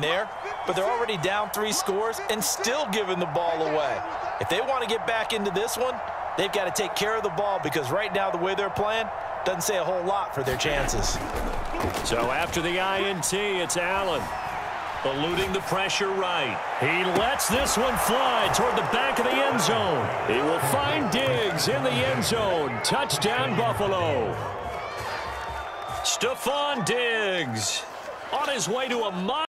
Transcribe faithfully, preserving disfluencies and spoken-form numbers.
there, but they're already down three scores and still giving the ball away. If they want to get back into this one, they've got to take care of the ball because right now the way they're playing doesn't say a whole lot for their chances. So after the I N T, it's Allen. Eluding the pressure right. He lets this one fly toward the back of the end zone. He will find Diggs in the end zone. Touchdown, Buffalo. Stephon Diggs on his way to a